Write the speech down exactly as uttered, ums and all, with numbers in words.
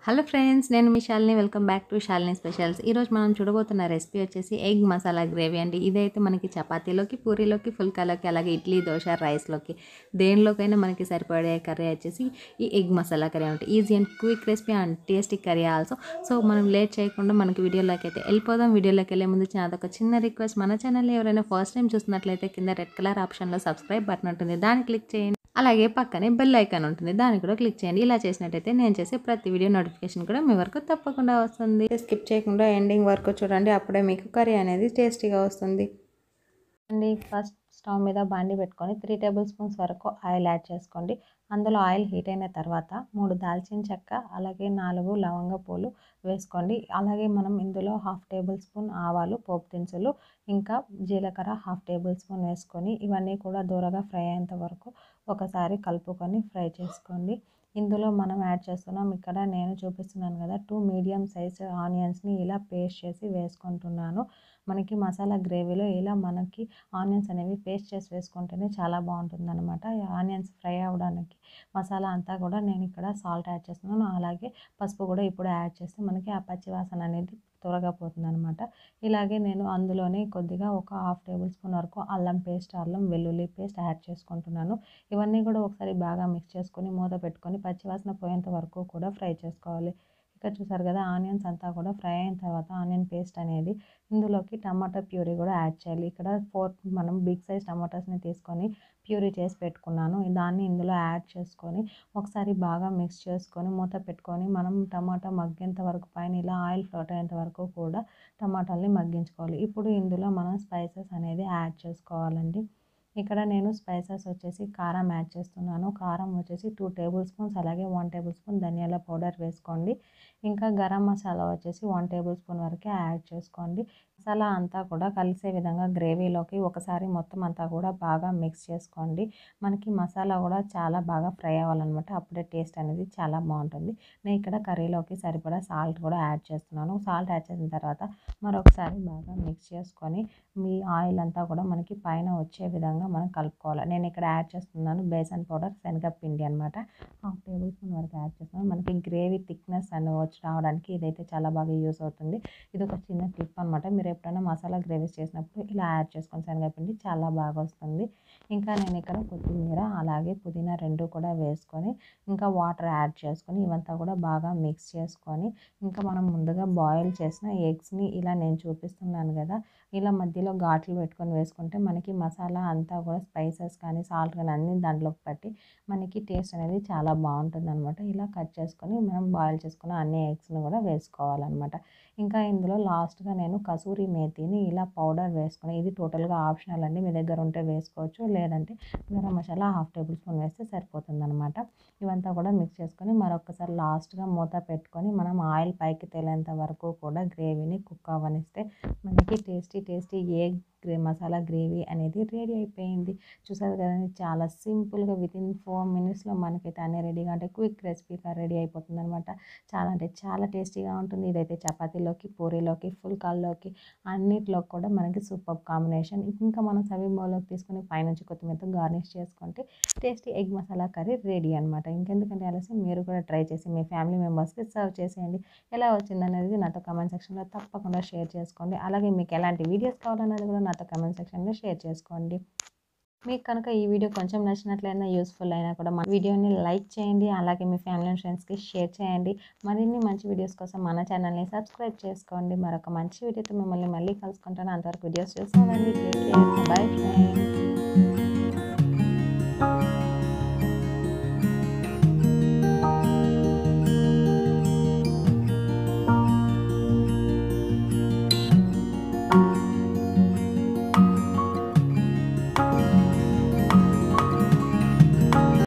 Hello friends, నేను మీ Shalini. Welcome back to Shalini specials. ఈరోజు మనం చూడబోతున్న రెసిపీ వచ్చేసి ఎగ్ మసాలా గ్రేవీ అండి. ఇదైతే మనకి చపాతీలోకి, పూరీలోకి, ఫుల్కాలోకి, అలాగే ఇడ్లీ, దోశ, రైస్లోకి దేనిలోకైనా మనకి సరిపడే కర్రీ వచ్చేసి ఈ ఎగ్ మసాలా కర్రీ అంటే easy and quick recipe and tasty curry also. So మనం లేట్ చేయకుండా మనకి వీడియోలోకి అయితే వెళ్ళిపోదాం. వీడియోలోకి వెళ్ళే ముందు అదొక చిన్న రిక్వెస్ట్, మన ఛానల్ ఎవరైనా ఫస్ట్ టైం చూస్తున్నట్లయితే కింద రెడ్ కలర్ ఆప్షన్లో సబ్స్క్రైబ్ బటన్ ఉంటుంది, దాన్ని క్లిక్ చేయండి. అలాగే పక్కనే బెల్ ఐకాన్ ఉంటుంది, దాన్ని కూడా క్లిక్ చేయండి. ఇలా చేసినట్టయితే నేను చేసే ప్రతి వీడియో నోటిఫికేషన్ కూడా మీ వరకు తప్పకుండా వస్తుంది. స్కిప్ చేయకుండా ఎండింగ్ వరకు చూడండి, అప్పుడే మీకు కర్రీ అనేది టేస్టీగా వస్తుంది అండి. ఫస్ట్ స్టవ్ మీద బాండి పెట్టుకొని త్రీ టేబుల్ స్పూన్స్ వరకు ఆయిల్ యాడ్ చేసుకోండి. అందులో ఆయిల్ హీట్ అయిన తర్వాత మూడు దాల్చిన చెక్క, అలాగే నాలుగు లవంగ పూలు వేసుకోండి. అలాగే మనం ఇందులో హాఫ్ టేబుల్ స్పూన్ ఆవాలు, పోపు దినుసులు, ఇంకా జీలకర్ర హాఫ్ టేబుల్ స్పూన్ వేసుకొని ఇవన్నీ కూడా దూరగా ఫ్రై అయ్యేంత వరకు ఒకసారి కలుపుకొని ఫ్రై చేసుకోండి. ఇందులో మనం యాడ్ చేస్తున్నాం, ఇక్కడ నేను చూపిస్తున్నాను కదా, టూ మీడియం సైజ్ ఆనియన్స్ని ఇలా పేస్ట్ చేసి వేసుకుంటున్నాను. మనకి మసాలా గ్రేవీలో ఇలా మనకి ఆనియన్స్ అనేవి పేస్ట్ చేసి వేసుకుంటేనే చాలా బాగుంటుంది అనమాట. ఆనియన్స్ ఫ్రై అవ్వడానికి మసాలా అంతా కూడా నేను ఇక్కడ సాల్ట్ యాడ్ చేస్తున్నాను, అలాగే పసుపు కూడా ఇప్పుడు యాడ్ చేస్తే మనకి ఆ పచ్చి వాసన అనేది త్వరగా పోతుంది అనమాట. ఇలాగే నేను అందులోనే కొద్దిగా ఒక హాఫ్ టేబుల్ స్పూన్ వరకు అల్లం పేస్ట్, అల్లం వెల్లుల్లి పేస్ట్ యాడ్ చేసుకుంటున్నాను. ఇవన్నీ కూడా ఒకసారి బాగా మిక్స్ చేసుకొని మూత పెట్టుకొని పచ్చివాసన పోయేంత వరకు కూడా ఫ్రై చేసుకోవాలి. ఇక్కడ చూసారు కదా, ఆనియన్స్ అంతా కూడా ఫ్రై అయిన తర్వాత ఆనియన్ పేస్ట్ అనేది ఇందులోకి టమాటా ప్యూరీ కూడా యాడ్ చేయాలి. ఇక్కడ ఫోర్ మనం బిగ్ సైజ్ టమాటాస్ని తీసుకొని ప్యూరీ చేసి పెట్టుకున్నాను, దాన్ని ఇందులో యాడ్ చేసుకొని ఒకసారి బాగా మిక్స్ చేసుకొని మూత పెట్టుకొని మనం టమాటా మగ్గేంత వరకు పైన ఇలా ఆయిల్ ఫ్లోట్ అయ్యేంత వరకు కూడా టమాటాలని మగ్గించుకోవాలి. ఇప్పుడు ఇందులో మనం స్పైసెస్ అనేది యాడ్ చేసుకోవాలండి. ఇక్కడ నేను స్పైసెస్ వచ్చేసి కారం యాడ్ చేస్తున్నాను. కారం వచ్చేసి టూ టేబుల్ స్పూన్స్, అలాగే వన్ టేబుల్ స్పూన్ ధనియాల పౌడర్ వేసుకోండి. ఇంకా గరం మసాలా వచ్చేసి వన్ టేబుల్ స్పూన్ వరకే యాడ్ చేసుకోండి. మసాలా అంతా కూడా కలిసే విధంగా గ్రేవీలోకి ఒకసారి మొత్తం అంతా కూడా బాగా మిక్స్ చేసుకోండి. మనకి మసాలా కూడా చాలా బాగా ఫ్రై అవ్వాలన్నమాట, అప్పుడే టేస్ట్ అనేది చాలా బాగుంటుంది. నేను ఇక్కడ కర్రీలోకి సరిపడా సాల్ట్ కూడా యాడ్ చేస్తున్నాను. సాల్ట్ యాడ్ చేసిన తర్వాత మరొకసారి బాగా మిక్స్ చేసుకొని మీ ఆయిల్ అంతా కూడా మనకి పైన వచ్చే విధంగా మనం కలుపుకోవాలి. నేను ఇక్కడ యాడ్ చేస్తున్నాను బేసన్ పౌడర్, శనగపిండి అనమాట, హాఫ్ టేబుల్ స్పూన్ వరకు యాడ్ చేస్తున్నాను. మనకి గ్రేవీ థిక్నెస్ అని వచ్చి రావడానికి ఇదైతే చాలా బాగా యూస్ అవుతుంది. ఇది ఒక చిన్న టిప్ అనమాట. మీరు ఎప్పుడైనా మసాలా గ్రేవీస్ చేసినప్పుడు ఇలా యాడ్ చేసుకొని శనగపిండి చాలా బాగా వస్తుంది. ఇంకా నేను ఇక్కడ కొత్తిమీర అలాగే పుదీనా రెండు కూడా వేసుకొని ఇంకా వాటర్ యాడ్ చేసుకొని ఇవంతా కూడా బాగా మిక్స్ చేసుకొని ఇంకా మనం ముందుగా బాయిల్ చేసిన ఎగ్స్ని ఇలా నేను చూపిస్తున్నాను కదా, ఇలా మధ్యలో ఘాట్లు పెట్టుకొని వేసుకుంటే మనకి మసాలా అంతా కూడా స్పైసెస్ కానీ సాల్ట్ కానీ అన్నీ దాంట్లోకి పట్టి మనకి టేస్ట్ అనేది చాలా బాగుంటుంది అనమాట. ఇలా కట్ చేసుకొని మనం బాయిల్ చేసుకున్న అన్ని ఎగ్స్ని కూడా వేసుకోవాలన్నమాట. ఇంకా ఇందులో లాస్ట్గా నేను కసూరి మేతిని ఇలా పౌడర్ వేసుకొని, ఇది టోటల్గా ఆప్షనల్ అండి, మీ దగ్గర ఉంటే వేసుకోవచ్చు, లేదంటే garam masala half tablespoon వేస్తే సరిపోతుంది అనమాట. ఇవంతా కూడా మిక్స్ చేసుకొని మరొకసారి లాస్ట్గా మూత పెట్టుకొని మనం ఆయిల్ పైకి తేలేంత వరకు కూడా గ్రేవీని కుక్ అవ్వనిస్తే మనకి టేస్టీ టేస్టీ ఎగ్ గ్రే మసాలా గ్రేవీ అనేది రెడీ అయిపోయింది. చూసారు కదండి, చాలా సింపుల్గా విత్ ఇన్ ఫోర్ మినిట్స్లో మనకైతే అన్నీ రెడీగా అంటే క్విక్ రెసిపీగా రెడీ అయిపోతుంది అనమాట. చాలా అంటే చాలా టేస్టీగా ఉంటుంది. ఇదైతే చపాతీలోకి, పూరీలోకి, ఫుల్కాల్లోకి అన్నిటిలోకి కూడా మనకి సూపర్ కాంబినేషన్. ఇంకా మనం సర్వింగ్ బౌల్లోకి తీసుకొని పైనుంచి కొత్తిమీరతో గార్నిష్ చేసుకుంటే tasty egg masala curry ready అనమాట. ఇంకెందుకంటే ఆలస్యం, మీరు కూడా ట్రై చేసి మీ ఫ్యామిలీ మెంబర్స్కి సర్వ్ చేసేయండి. ఎలా వచ్చిందనేది నాతో కామెంట్ సెక్షన్లో తప్పకుండా షేర్ చేసుకోండి. అలాగే మీకు ఎలాంటి వీడియోస్ కావాలన్నది కూడా నాతో కామెంట్ సెక్షన్లో షేర్ చేసుకోండి. మీకు కనుక ఈ వీడియో కొంచెం నచ్చినట్లయినా, యూస్ఫుల్ అయినా కూడా మన వీడియోని లైక్ చేయండి, అలాగే మీ ఫ్యామిలీ అండ్ ఫ్రెండ్స్కి షేర్ చేయండి. మరిన్ని మంచి వీడియోస్ కోసం మన ఛానల్ని సబ్స్క్రైబ్ చేసుకోండి. మరొక మంచి వీడియోతో మిమ్మల్ని మళ్ళీ కలుసుకుంటాను. అంతవరకు వీడియోస్ చూసుకోండి. Take care, bye friends.